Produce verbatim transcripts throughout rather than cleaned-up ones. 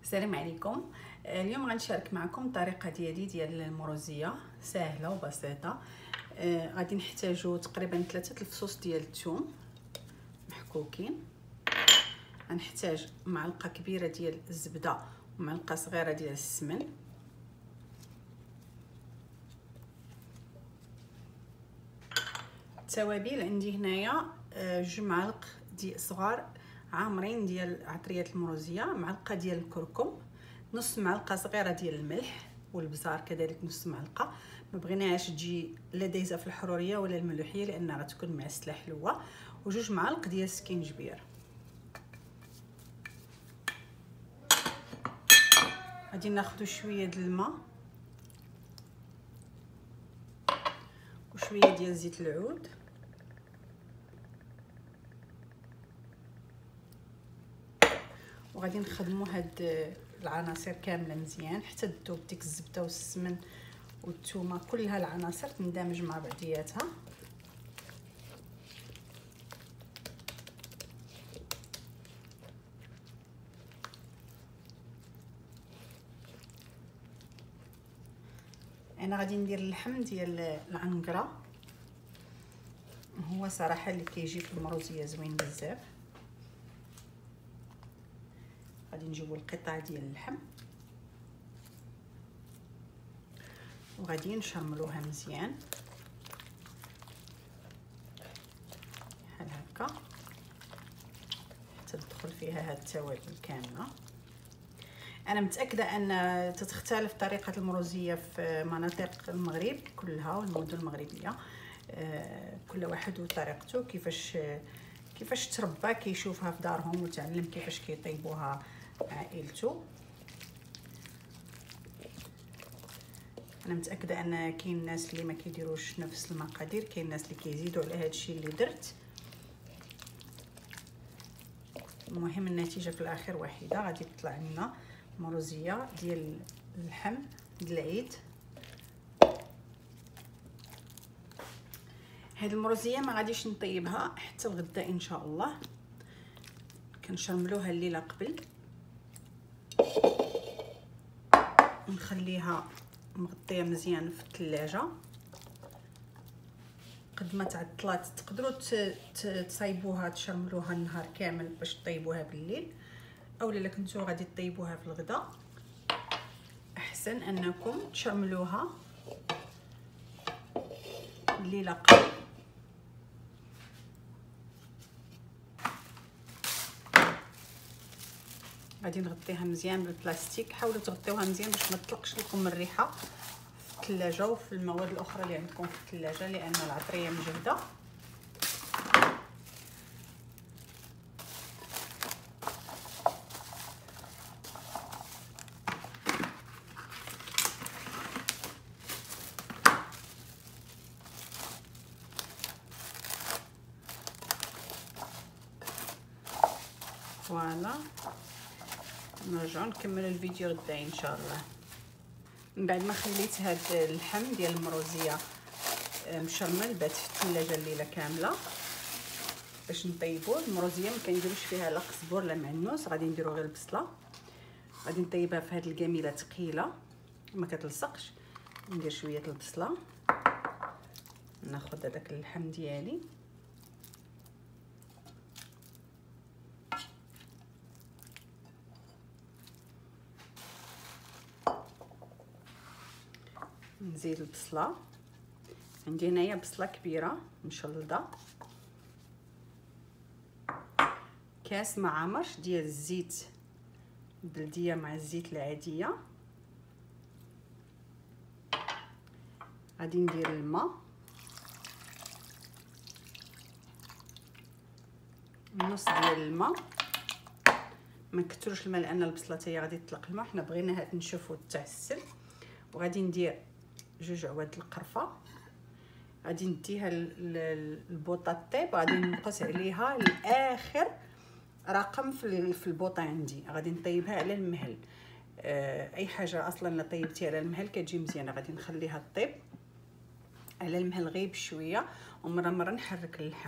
السلام عليكم. اليوم غنشارك معكم الطريقه ديالي ديال المروزيه سهله وبسيطه. آه غادي نحتاجو تقريبا ثلاثه الفصوص ديال الثوم محكوكين. غنحتاج معلقه كبيره ديال الزبده ومعلقه صغيره ديال السمن. التوابل عندي هنايا آه جوج معالق ديال صغار عامرين ديال عطريه المروزيه، معلقه ديال الكركم، نص معلقه صغيره ديال الملح، والبزار كذلك نص معلقه. ما بغيناهاش تجي لا دايزه في الحروريه ولا الملوحيه لانها غتكون معسله حلوه، وجوج معالق ديال السكينجبير. غادي ناخذ شويه د الماء وشويه ديال زيت العود وغادي نخدموا هاد العناصر كامله مزيان حتى تذوب ديك الزبده والسمن والثومه، كلها العناصر تندمج مع بعضياتها. انا غادي ندير اللحم ديال العنقره، هو صراحه اللي كيجي في المروزيه زوين بزاف. غادي نجيبوا القطع ديال اللحم وغادي نشرملوها مزيان بحال هكا حتى تدخل فيها هاد التوابل كامله. انا متاكده ان تتختلف طريقه المروزيه في مناطق المغرب كلها والمدن المغربيه، كل واحد وطريقته كيفاش كيفاش تربى كيشوفها في دارهم وتعلم كيفاش كيطيبوها عائلته. انا متاكده ان كاين الناس اللي ما كيديروش نفس المقادير، كاين الناس اللي كيزيدوا على هذا الشيء اللي درت. المهم النتيجه في الاخر واحده، غادي تطلع لنا مروزيه ديال اللحم ديال العيد. هاد المروزيه ما غاديش نطيبها حتى الغدا ان شاء الله، كنشرملوها الليله قبل ونخليها مغطيه مزيان في الثلاجه. قد ما تعطلات تقدروا تصايبوها تشرملوها النهار كامل باش طيبوها بالليل، اولا الا كنتو غادي طيبوها في الغداء احسن انكم تشرملوها الليله قبل. غادي نغطيها مزيان بالبلاستيك، حاولوا تغطيوها مزيان باش ما تطلقش لكم الريحه في الثلاجه وفي المواد الاخرى اللي عندكم في الثلاجه لان العطريه مجهده. فوالا نرجعو نكملوا الفيديو غدا ان شاء الله. من بعد ما خليت هاد اللحم ديال المروزيه مشرمل بات في الثلاجه الليله كامله باش نطيبوه. المروزيه ما كنديروش فيها لا قزبور لا معنوس، غادي نديرو غير البصله. غادي نطيبها في هاد الكميله ثقيله ما كتلصقش. ندير شويه البصله، ناخذ هذاك اللحم ديالي نزيد البصله. عندي هنايا بصله كبيره مشلضه، كاس معمر ديال الزيت البلديه مع الزيت العاديه. غادي ندير الماء، نص ديال الماء، ما نكثروش الماء لان البصله حتى هي غادي تطلق الماء، حنا بغيناها تنشف وتعسل. وغادي ندير جوج عواد القرفه، غادي نديها البوطه طيب، غادي نقص عليها لاخر رقم في البوطه عندي. غادي نطيبها على المهل، اي حاجه اصلا لا طيبتيها على المهل كتجي مزيانه. غادي نخليها طيب على المهل غير بشويه ومره مره نحرك اللحم.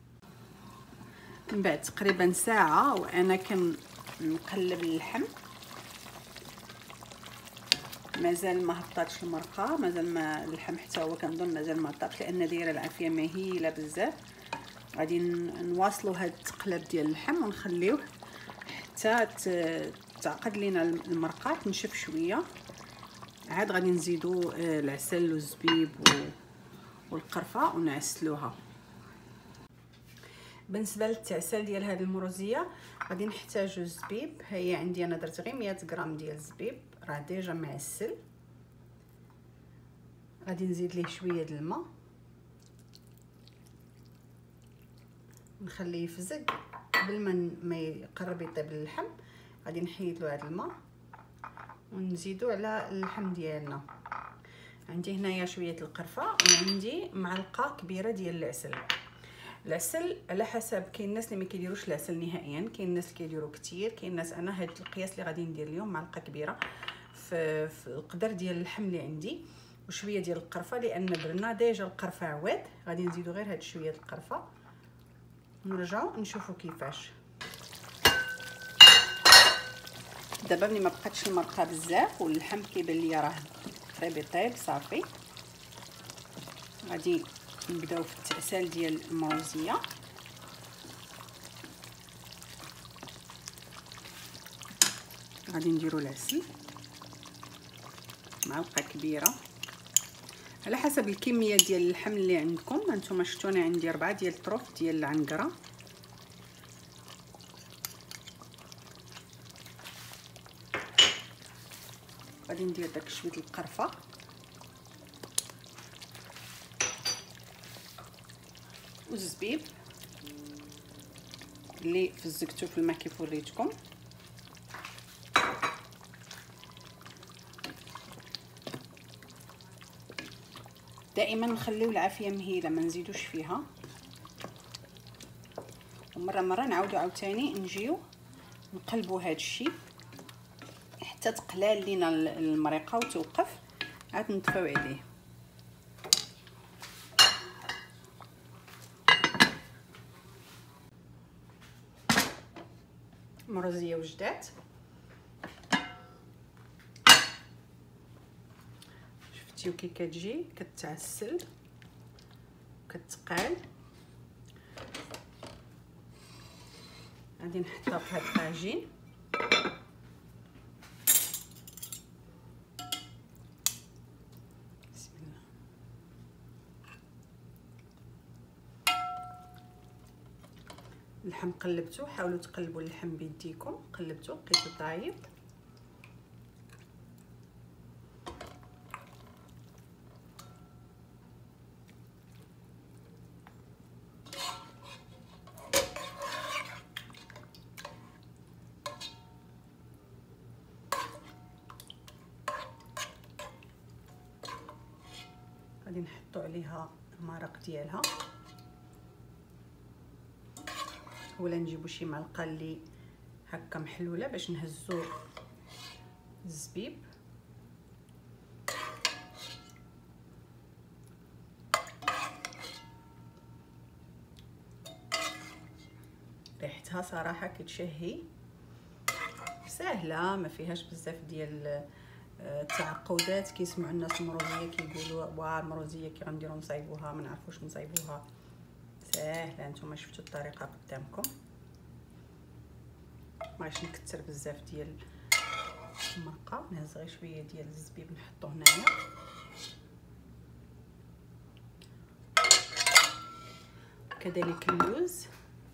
من بعد تقريبا ساعه وانا كنقلب اللحم مازال ما هبطاتش المرقه، مازال ما اللحم حتى هو كنظن مازال ما طابش لان دايره العافيه مهيله بزاف. غادي نواصلوا هاد التقلاب ديال اللحم ونخليوه حتى تعقد لينا المرقه تنشف شويه. عاد غادي نزيدوا العسل والزبيب والقرفه ونعسلوها. بالنسبه للتعسل ديال هذه المروزيه غادي نحتاجوا الزبيب. هي عندي انا درت غير مية غرام ديال الزبيب راه ديجا معسل. غادي نزيد ليه شويه د الماء نخليه يفزق. قبل ما ما يقرب يطيب اللحم غادي نحيد له هذا الماء ونزيدو على اللحم ديالنا. عندي هنايا شويه القرفه وعندي معلقه كبيره ديال العسل. العسل على حسب، كاين الناس اللي ما كيديروش العسل نهائيا، كاين الناس اللي كيديروا كثير، كاين الناس انا هاد القياس اللي غادي ندير اليوم معلقه كبيره في, في القدر ديال اللحم اللي عندي وشويه ديال القرفه لان درنا ديجا القرفه عواد. غادي نزيدو غير هاد شويه القرفه ونرجعوا نشوفوا كيفاش. دابا ملي ما بقاتش المرقه بزاف واللحم كيبان ليا راه قريب يطيب صافي، غادي نبداو في التعسال ديال المروزيه. غادي نديروا العسل معلقه كبيره على حسب الكميه ديال اللحم اللي عندكم. هانتوما شفتوني عندي أربعة ديال الطروف ديال العنقره. غادي ندير داك شويه القرفه والزبيب اللي فزقته في الماء كيف وريتكم. دائما نخليو العافيه مهيله ما نزيدوش فيها، ومره مره نعاودو عاوتاني نجيو نقلبوا هذا الشيء حتى تقلال لينا المريقه وتوقف. عاد نطفيو عليه. مروزيه وجدات. شفتيو كي كتجي كتعسل كتقال. غادي نحطها في هاد الطاجين. بسم الله. اللحم قلبتو، حاولوا تقلبوا اللحم بيديكم. قلبتو لقيتو طايب. غادي نحطو عليها المرق ديالها، ولا نجيبو شي معلقه اللي هكا محلوله باش نهزو الزبيب. ريحتها صراحه كتشهي، سهله ما فيهاش بزاف ديال التعقدات. كيسمعوا الناس المروزيه كيقولوا واه المروزيه كي غنديروا نصايبوها ما نعرفوش نصايبوها. ساهله، نتوما شفتوا الطريقه قدامكم. مابغيتش نكثر بزاف ديال المرقه، نهز غير شويه ديال الزبيب نحطو هنايا. كذلك اللوز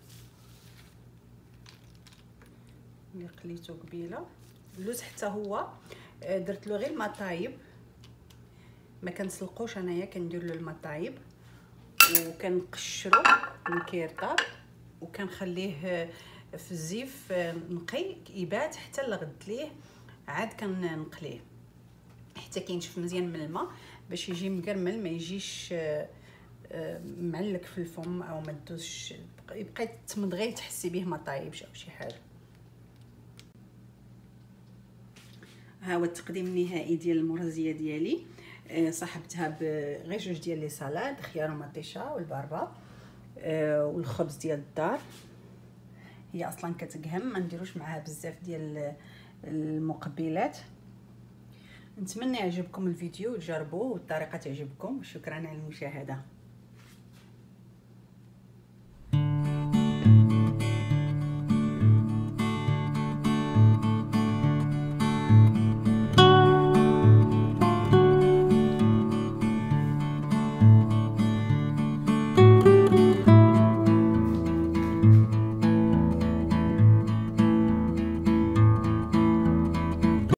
اللي قليته قبيله. اللوز حتى هو درت له غير الماء طايب، ما كنسلقوش انايا، كندير له الماء طايب وكنقشرو من كيرطاب وكنخليه في الزيف نقي يبات حتى لغد ليه. عاد كنقليه حتى كينشف مزيان من الماء باش يجي مقرمل، ما يجيش معلك في الفم او ما تدوزش، يبقى تمضغي تحسي به ما طايبش او شي حاجه. ها هو التقديم النهائي ديال المرزيه ديالي. صاحبتها بغير جوج ديال لي سالاد، خيار ومطيشه والباربا والخبز ديال الدار. هي اصلا كتقهم، ما نديروش معها بزاف ديال المقبلات. نتمنى يعجبكم الفيديو وتجربوه والطريقه تعجبكم. شكرا على المشاهده.